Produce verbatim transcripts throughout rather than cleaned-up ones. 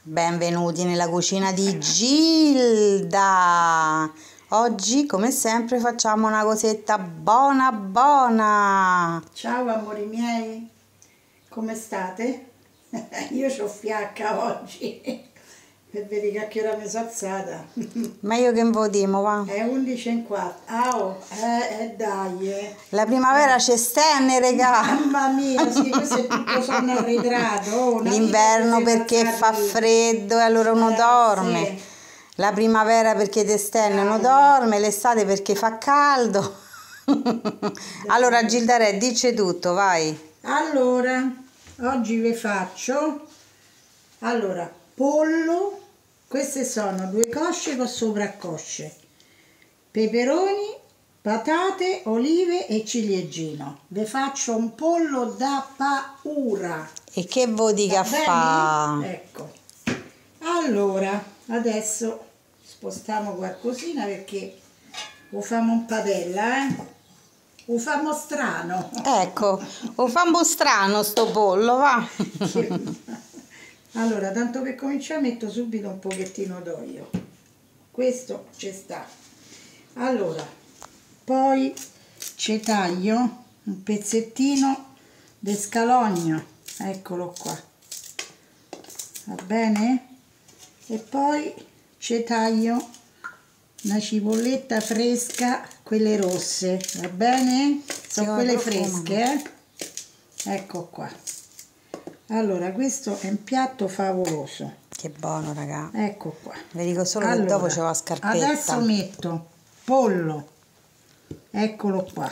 Benvenuti nella cucina di Gilda. Oggi, come sempre, facciamo una cosetta buona buona. Ciao amori miei, come state? Io c'ho fiacca oggi per vedere a che ora mi sono alzata. Ma io che votimo, va? È undici e un quarto. Ah, oh, eh, eh, dai. Eh. La primavera ci stenne, regà. Mamma mia, sì, questo è tutto sonno arretrato. Oh, L'inverno perché fa freddo e allora uno eh, dorme. Sì. La primavera perché ti stenne uno dorme. L'estate perché fa caldo. Allora, Gilda Re, dici tutto, vai. Allora, oggi vi faccio, allora, pollo, queste sono due cosce con sopraccosce, peperoni, patate, olive e ciliegino. Vi faccio un pollo da paura. E che voti che fa? Ecco. Allora, adesso spostiamo qualcosina perché lo famo in padella, eh? Lo famo strano. Ecco, lo fammo strano sto pollo, va. Allora, tanto per cominciare metto subito un pochettino d'olio. Questo ci sta. Allora, poi ci taglio un pezzettino di scalogno. Eccolo qua. Va bene? E poi ci taglio una cipolletta fresca, quelle rosse, va bene? Sono quelle fresche, eh? Ecco qua. Allora, questo è un piatto favoloso. Che buono, raga. Ecco qua. Vi dico solo allora, che dopo c'è la scarpetta. Adesso metto pollo. Eccolo qua.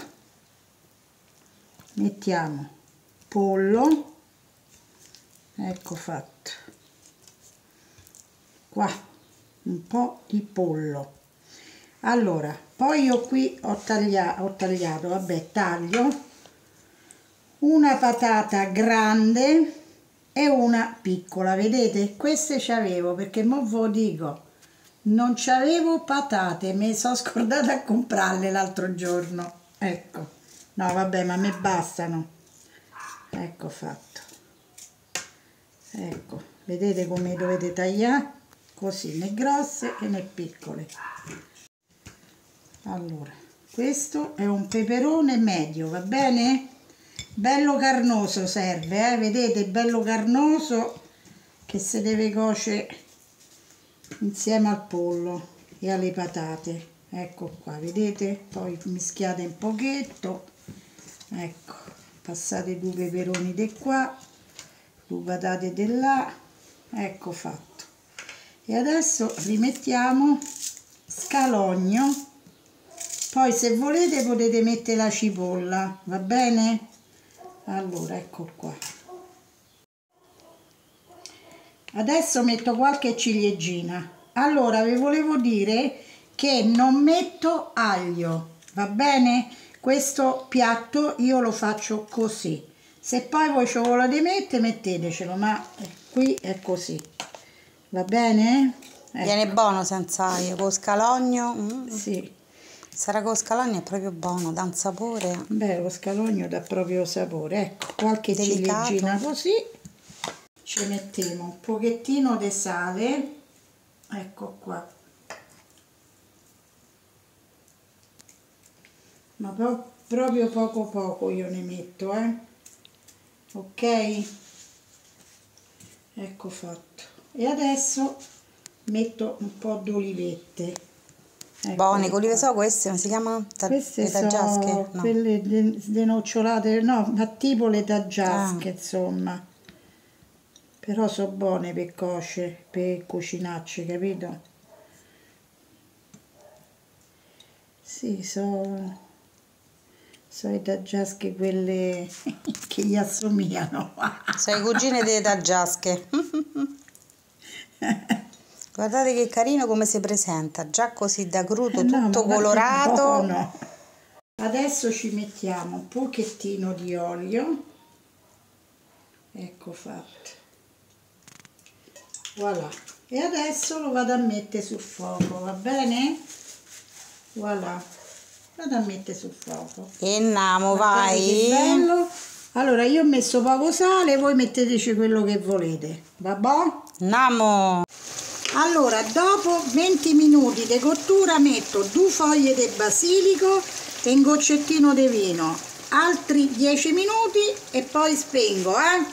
Mettiamo pollo. Ecco fatto. Qua un po' di pollo. Allora, poi io qui ho tagliato, ho tagliato, vabbè, taglio una patata grande e una piccola, vedete? Queste c'avevo perché mo ve lo dico, non c'avevo patate, mi sono scordata a comprarle l'altro giorno. Ecco, no vabbè, ma mi bastano. Ecco fatto. Ecco, vedete come dovete tagliare? Così, né grosse e né piccole. Allora, questo è un peperone medio, va bene? Bello carnoso serve, eh? Vedete, bello carnoso che si deve cuocere insieme al pollo e alle patate. Ecco qua, vedete? Poi mischiate un pochetto. Ecco, passate due peperoni di qua, due patate di là. Ecco fatto. E adesso rimettiamo scalogno. Poi se volete potete mettere la cipolla, va bene? Allora, ecco qua. Adesso metto qualche ciliegina. Allora, vi volevo dire che non metto aglio, va bene? Questo piatto io lo faccio così. Se poi voi ci volete mettere, mettetecelo, ma qui è così. Va bene? Ecco. Viene buono senza aglio, con scalogno. Mm. Sì. Sarà con scalogno, è proprio buono, dà un sapore. Beh, lo scalogno dà proprio sapore. Ecco, qualche Delicato. Ciliegina così. Ci mettiamo un pochettino di sale. Ecco qua. Ma pro proprio poco poco io ne metto, eh. Ok? Ecco fatto. E adesso metto un po' d'olivette. Ecco, buone, con olive so queste, non si chiamano? Queste sono no. quelle denocciolate, no, ma tipo le taggiasche, ah. Insomma. Però sono buone per cosce, per cucinarci, capito? Sì, sono so le taggiasche quelle che gli assomigliano. Sono i cugini delle taggiasche. Guardate che carino come si presenta, già così da crudo, eh no, tutto colorato. Adesso ci mettiamo un pochettino di olio. Ecco fatto. Voilà. E adesso lo vado a mettere sul fuoco, va bene? Voilà. Vado a mettere sul fuoco. E andiamo, vai. Che bello. Allora, io ho messo poco sale, voi metteteci quello che volete, va buono? Andiamo. Allora, dopo venti minuti di cottura metto due foglie di basilico e un goccettino di vino, altri dieci minuti e poi spengo, eh?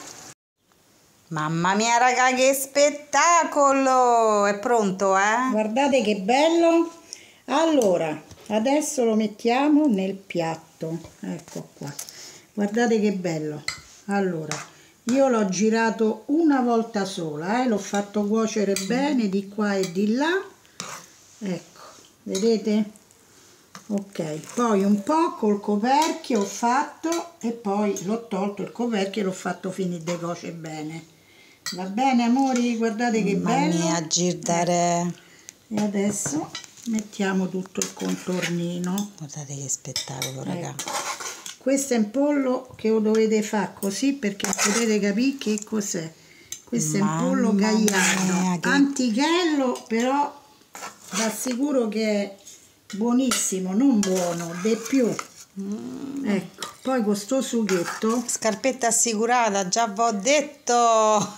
Mamma mia raga, che spettacolo! È pronto, eh? Guardate che bello! Allora, adesso lo mettiamo nel piatto, ecco qua. Guardate che bello. Allora, io l'ho girato una volta sola, eh? L'ho fatto cuocere bene di qua e di là. Ecco, vedete? Ok, poi un po' col coperchio ho fatto e poi l'ho tolto il coperchio e l'ho fatto finire di cuocere bene. Va bene amori? Guardate che Mamma bello. mia, girdare. E adesso mettiamo tutto il contornino. Guardate che spettacolo, raga. Ecco. Questo è un pollo che lo dovete fare così perché potete capire che cos'è. Questo è un pollo gagliardo, che... antichello, però vi assicuro che è buonissimo, non buono, di più. Mm. Ecco, poi con sto sughetto. Scarpetta assicurata, già vi ho detto.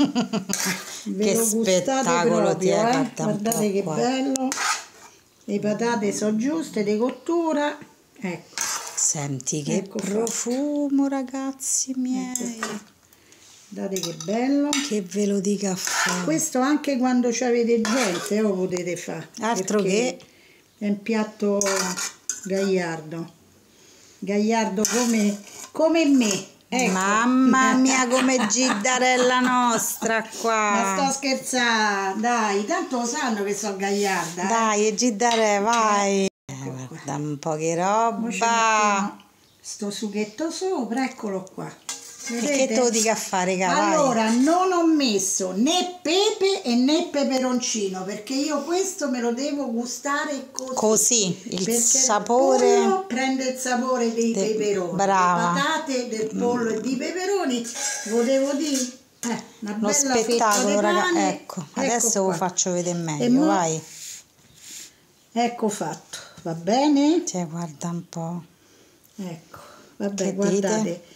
Ve che lo spettacolo proprio, ti è, eh? Guardate che qua. Bello. Le patate sono giuste di cottura. Ecco. Senti che ecco profumo fatto. Ragazzi miei, ecco guardate che bello, che ve lo dica a fare. Questo anche quando avete gente lo potete fare, altro che è un piatto gagliardo gagliardo come, come me, ecco. Mamma mia, come giddarella nostra qua. Ma sto scherzando, dai, tanto lo sanno che sono gagliarda, dai, eh. Giddare, vai. Eh, guarda un po' che roba. Sto sughetto sopra, eccolo qua. Vedete? E che te lo dica a fare, raga? Allora, non ho messo né pepe e né peperoncino perché io questo me lo devo gustare così. Così, il perché sapore. Il pollo prende il sapore dei De... peperoni. Brava. Le patate del pollo mm. e dei peperoni, volevo dire. Eh, una lo bella spettacolo, raga. Ecco, ecco, adesso vi faccio vedere meglio, mo... vai. Ecco fatto, va bene? Cioè, guarda un po'. Ecco, vabbè, che guardate. dite?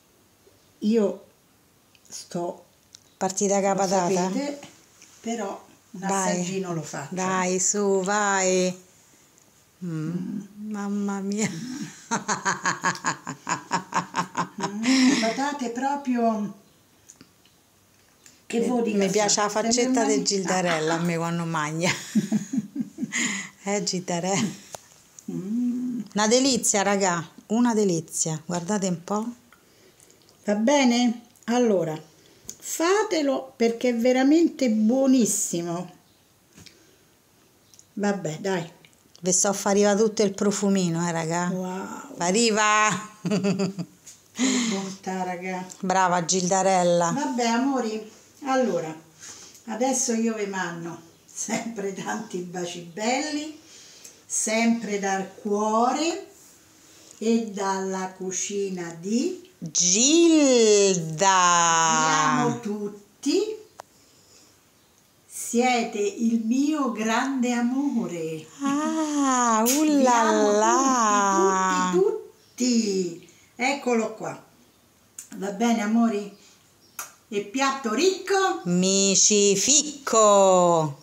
Io sto partita con la patata, sapete, però un assaggino lo faccio. Dai, su, vai. Mm. Mm. Mamma mia. Mm, patate proprio che vuol mi piace la faccetta di Gildarella a me quando mangia. eh Gildarella. Mm. Una delizia, raga, una delizia. Guardate un po'. Va bene? Allora, fatelo perché è veramente buonissimo. Vabbè, dai. Vi sto fa arrivare tutto il profumino, eh, raga. Wow. Arriva. Che bontà, raga. Brava Gildarella. Vabbè, amori. Allora, adesso io vi mando sempre tanti baci belli, sempre dal cuore e dalla cucina di Gilda. Vi amo tutti, siete il mio grande amore. Ah, ullala. Tutti, tutti, tutti. Eccolo qua. Va bene, amori? E piatto ricco? Mi ci ficco.